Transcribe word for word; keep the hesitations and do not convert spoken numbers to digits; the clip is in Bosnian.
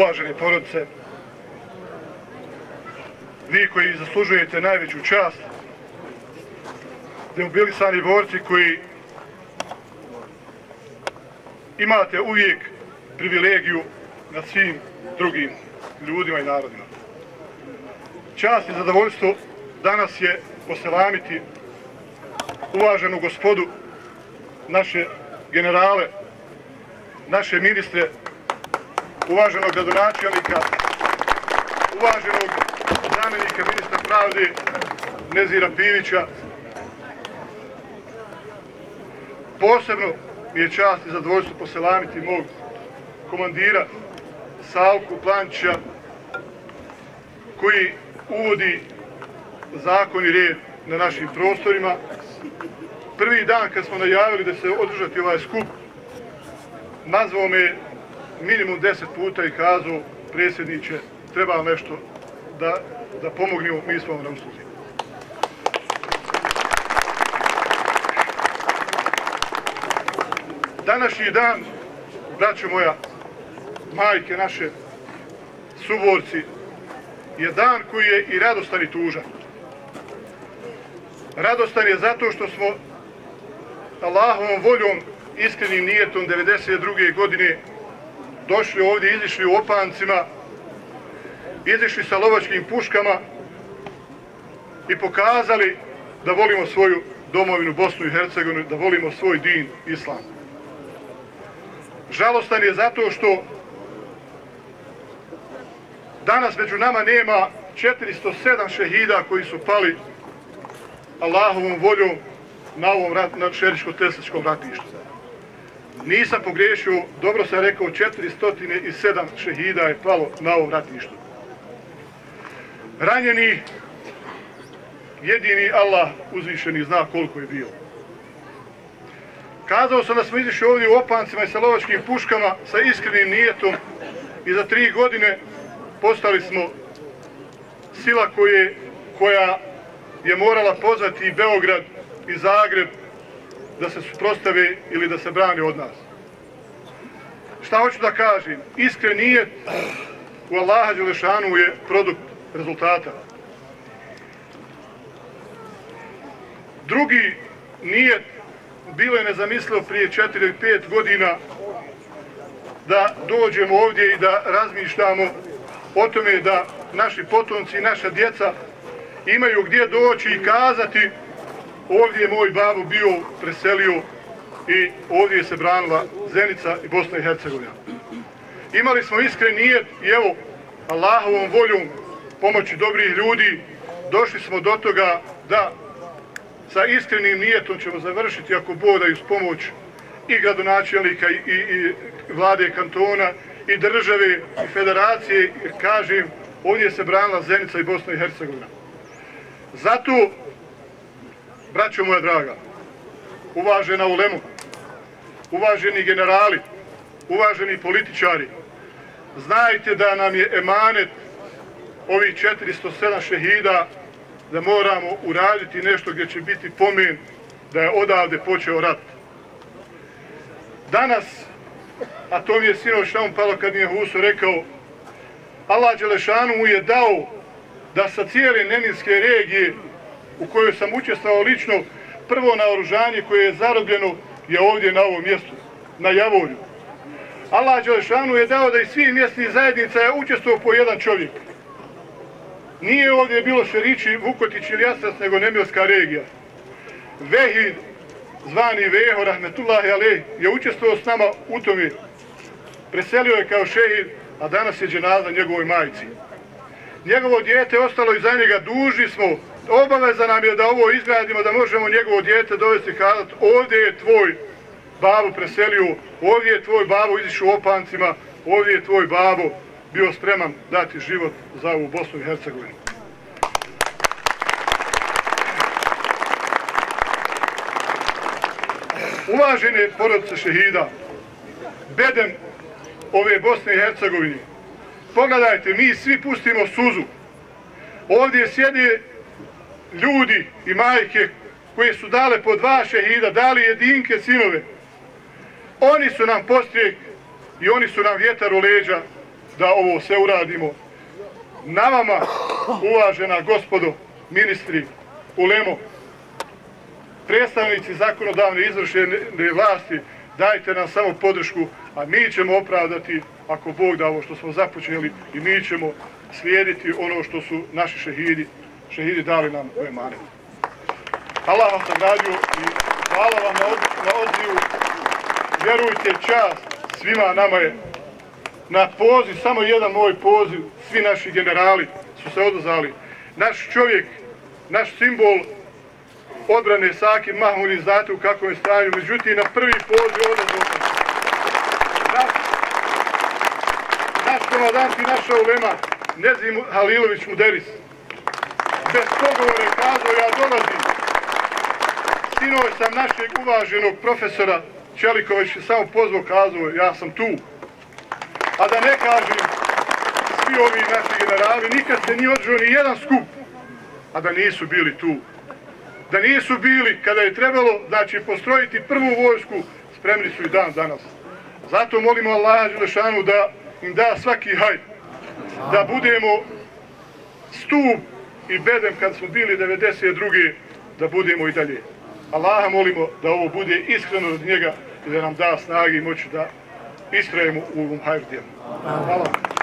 uvažene porodice, vi koji zaslužujete najveću čast, demobilisani borci koji imate uvijek privilegiju nad svim drugim ljudima i narodima. Čast i zadovoljstvo danas je poselamiti uvaženu gospodu, naše generale, naše ministre, uvaženog gradonačelnika, uvaženog zamjenika ministra pravde Nezira Pivića. Posebno mi je čast i zadovoljstvo poselamiti mog komandira Savku Plančića, koji uvodi zakon i red na našim prostorima. Prvi dan kad smo najavili da se održati ovaj skup, nazvao me minimum deset puta i kazao: predsjedniče, treba nešto da, da pomognemo, mi smo vam na usluzi. Današnji dan, braćo moja, majke naše, suborci, je dan koji je i radostan i tužan. Radostan je zato što smo Allahovom voljom, iskrenim nijetom devedeset druge godine došli ovdje, izišli u opancima, izišli sa lovačkim puškama i pokazali da volimo svoju domovinu Bosnu i Hercegovinu, da volimo svoj din, islam. Žalostan je zato što danas među nama nema četiristo sedam šehida koji su pali Allahovom voljom na ovom na Šeriško-Tesličkom ratištu. Nisam pogriješio, dobro sam rekao, četiristo sedam šehida je palo na ovom ratištu. Ranjeni, jedini Allah uzvišeni zna koliko je bilo. Kazao sam da smo izišli ovdje u opancima i sa lovačkim puškama, sa iskrenim nijetom, i za tri godine postali smo sila koje, koja je morala pozvati i Beograd i Zagreb da se suprotstave ili da se brane od nas. Šta hoću da kažem? Iskren nijet u Allaha Đelešanu je produkt rezultata. Drugi nijet bilo je nezamislivo prije četiri ili pet godina da dođemo ovdje i da razmišljamo o tome da naši potomci i naša djeca imaju gdje doći i kazati: ovdje je moj babo bio, preselio i ovdje se branila Zenica i Bosna i Hercegovina. Imali smo iskren nijet i evo, Allahovom voljom, pomoći dobrih ljudi, došli smo do toga da sa iskrenim nijetom ćemo završiti, ako Bog da, uz pomoć i gradonačelnika i, i, i vlade kantona i države i federacije, kažem, ovdje se branila Zenica i Bosna i Hercegovina. Zato, braćo moja draga, uvažena ulemo, uvaženi generali, uvaženi političari, znajte da nam je emanet ovih četiristo sedam šehida, da moramo uraditi nešto gdje će biti pomen da je odavde počeo rat. Danas, a to mi je sinoć na um palo kad mi je Huso rekao, Allah Đelešanu mu je dao da sa cijele Neninske regije u kojoj sam učestvovao lično, prvo naoružanje koje je zarobljeno je ovdje na ovom mjestu, na Javolju. Allah Đelešanu je dao da iz svih mjesnih zajednica je učestvovao po jedan čovjek. Nije ovdje bilo Šerići, Vukotić ili Jasac, nego Nemilska regija. Vehid, zvani Veho, rahmetullahi alej, je učestvovao s nama u tome. Preselio je kao šehid, a danas je dženaza njegovoj majci. Njegovo dijete ostalo iza njega, dužni smo, obaveza nam je da ovo izgradimo, da možemo njegovo dijete dovesti i kazati: ovdje je tvoj babo preselio, ovdje je tvoj babo izišao u opancima, ovdje je tvoj babo bio spreman dati život za ovu Bosnu i Hercegovinu. Uvažene porodice šehida, bedem ove Bosne i Hercegovine, pogledajte, mi svi pustimo suzu. Ovdje sjede ljudi i majke koje su dale po dva šehida, dali jedinke sinove. Oni su nam postrijek i oni su nam vjetar u leđa da ovo sve uradimo. Na vama, uvažena gospodo ministri, ulemo, predstavnici zakonodavne i izvršne vlasti, dajte nam samo podršku, a mi ćemo opravdati, ako Bog da, ovo što smo započeli, i mi ćemo slijediti ono što su naši šehidi, šehidi dali nam u emanet. Allah vam sagradio i hvala vam na, od, na odzivu. Vjerujte, čast svima nama je. Na poziv, samo jedan moj poziv, svi naši generali su se odazvali. Naš čovjek, naš simbol odbrane Saki Mahmudi, znate u kakvom je stanju, međutim na prvi poziv odazvao se. Naš, naš komadant i naša ulema, Nezim Halilović Muderis, bez pogovore kazao, ja dolazim. Sinoć sam našeg uvaženog profesora Čelikovića samo pozvao, kazao, ja sam tu. A da ne kažem, svi ovi naši generali, nikad se nije održao ni jedan skup, a da nisu bili tu. Da nisu bili, kada je trebalo, znači, postrojiti prvu vojsku, spremni su i dan danas. Zato molimo Allaha Đelešanu da im da svaki hajr, da budemo stup i bedem kad smo bili devedeset druge, da budemo i dalje. Allaha molimo da ovo bude iskreno od njega i da nam da snage i moći da istrajemo u ovom hajr djelu. Hvala.